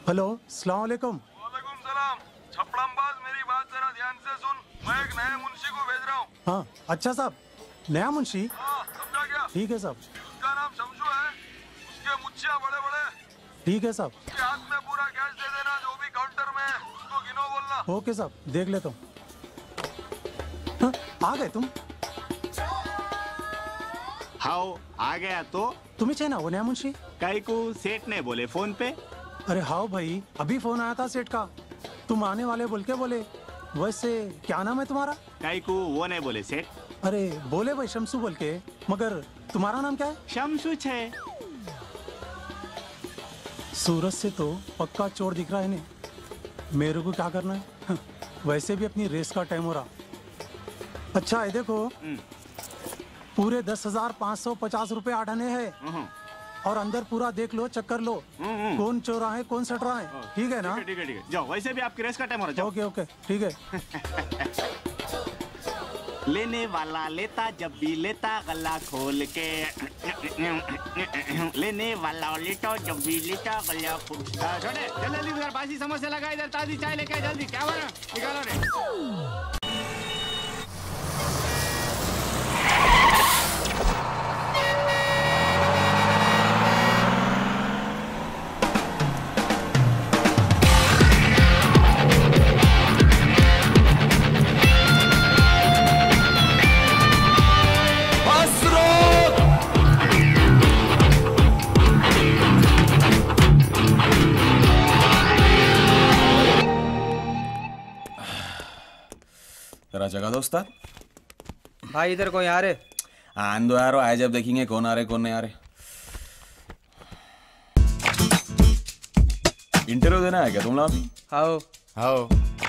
Hello, अस्सलाम वालेकुम। वालेकुम सलाम। छपड़मबाज, मेरी बात जरा ध्यान से सुन। मैं एक नए मुंशी को भेज रहा हूँ। हाँ, अच्छा साहब, नया मुंशी? हाँ, समझा क्या? ठीक है साहब। उसका नाम शमशू है। उसके मुच्छिया बड़े बड़े। ठीक है साहब। उसके हाथ में पूरा कैश दे देना, जो भी काउंटर में है उसको गिनो बोलना। ओके साहब, देख लेता हूँ। हाँ, आ गए तुम? हाउ आ गया तो तुम्ही छे ना वो नया मुंशी? कई को सेठ ने बोले फोन पे। अरे हाँ भाई, अभी फोन आया था सेठ का, तुम आने वाले बोल के बोले। वैसे क्या नाम है तुम्हारा? कई को वो नहीं बोले सेठ। अरे बोले भाई शमसू बोल के, मगर तुम्हारा नाम क्या है? शमसू छे। सूरज से तो पक्का चोर दिख रहा है ने। मेरे को क्या करना है? वैसे भी अपनी रेस का टाइम हो रहा। अच्छा है, देखो पूरे 10,550 रुपए आढ़ने हैं और अंदर पूरा देख लो, चक्कर लो, कौन चोरा है कौन सट रहा है। ठीक है ना? ठीक है जाओ, वैसे भी आपकी रेस का टाइम हो रहा है। ओके ओके, ठीक है। लेने वाला लेता जब भी लेता गला खोल के। लेने वाला लेता जब भी लेता गला खोल के। छोटे जल्दी उधर बासी समोसे लगा, इधर ताजी चाय लेके जल्दी। क्या बना निकालो रे। जरा जगह दो उस्ताद। भाई इधर कोई आ रहे? आन दो यार, आए जब देखेंगे कौन आ रहे कौन नहीं आ रहे। इंटरव्यू देना है क्या तुम लोग अभी? आओ आओ।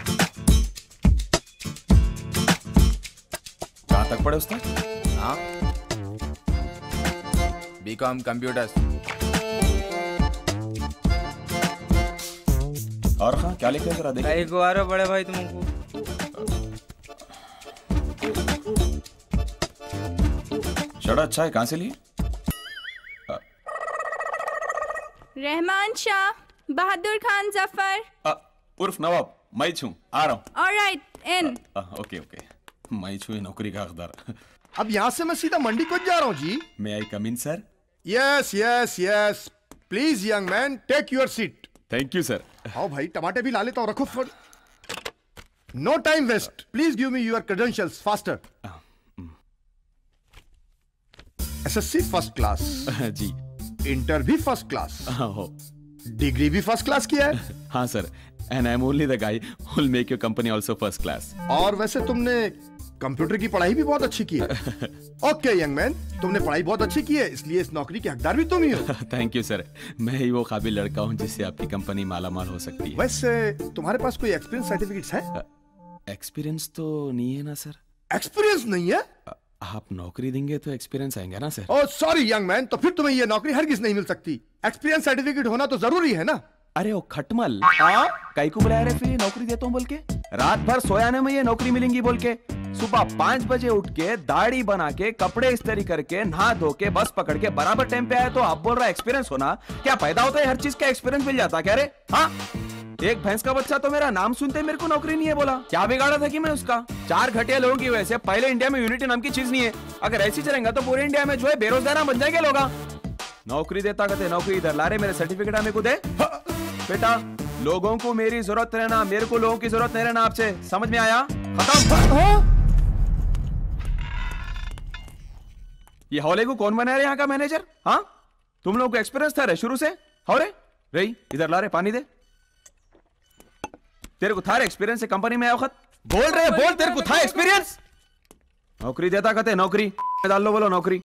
कहाँ तक पढ़े उस्ताद? हाँ, बीकॉम कंप्यूटर्स। और हाँ क्या लिखे जरा देख। कहीं को आ रहे बड़े भाई तुमको? शर्ट अच्छा है, कहाँ से लिए? रहमान शाह, बहादुर खान जफर। उर्फ नवाब, मैं छूँ, आ रहा हूँ। ऑलराइट, इन। ओके ओके, मैं छूँ नौकरी का हकदार। अब यहाँ से मैं सीधा मंडी को जा रहा हूँ जी। May I come in sir? Yes yes yes, please young man take your seat. Thank you sir. आओ भाई, टमाटर भी ला लेता हूँ, रखो for no time waste. Please give me your credentials faster. SSC first class जी। इंटर भी फर्स्ट क्लास, हो। डिग्री भी फर्स्ट क्लास किया है। हाँ sir, and I am only the guy who will make your company also first class. और वैसे तुमने कंप्यूटर की पढ़ाई भी बहुत अच्छी की है। ओके यंग मैन, तुमने पढ़ाई बहुत अच्छी की है, इसलिए इस नौकरी के हकदार भी तुम ही हो। थैंक यू सर, मैं ही वो काबिल लड़का हूँ जिससे आपकी कंपनी मालामाल हो सकती है। वैसे तुम्हारे पास कोई एक्सपीरियंस सर्टिफिकेट्स है? एक्सपीरियंस तो नहीं है ना सर। एक्सपीरियंस नहीं है? आप नौकरी देंगे तो एक्सपीरियंस आएंगे ना sir. Oh sorry young man, तो फिर तुम्हें ये नौकरी हरगिज नहीं मिल सकती। एक्सपीरियंस सर्टिफिकेट होना तो जरूरी है ना। अरे ओ खटमल, कई को बुलाया रे फिर ये नौकरी देता हूँ बोल के? रात भर सोया ने में ये नौकरी मिलेंगी बोल के। सुबह 5 बजे उठ के दाढ़ी बना के कपड़े इस्त्री करके नहा धो के बस पकड़ के बराबर टाइम पे आया तो आप बोल रहा एक्सपीरियंस होना? क्या फायदा होता है? हर चीज का एक्सपीरियंस मिल जाता क्या रे? हाँ, एक भैंस का बच्चा तो मेरा नाम सुनते मेरे को नौकरी नहीं है बोला। क्या बिगाड़ा था कि मैं उसका? 4 घटिया लोगों की वजह से पहले इंडिया में यूनिटी नाम की चीज नहीं है। अगर ऐसी चलेगा तो पूरे इंडिया में जो है बेरोजगार बन जाएंगे लोग। नौकरी देता कहते नौकरी इधर ला रहे, मेरे सर्टिफिकेट हमें को दे। बेटा, लोगों को मेरी जरूरत रहना, मेरे को लोगों की जरूरत नहीं रहना आपसे, समझ में आया? खत्म। ये हौले को कौन बनाया यहाँ का मैनेजर? हाँ, तुम लोगों को एक्सपीरियंस था रे शुरू से? हौले रही इधर ला रहे, पानी दे। तेरे को था एक्सपीरियंस है कंपनी में आया वक्त? बोल रहे बोल, तेरे को था एक्सपीरियंस? नौकरी देता कहते नौकरी डाल लो, बोलो नौकरी।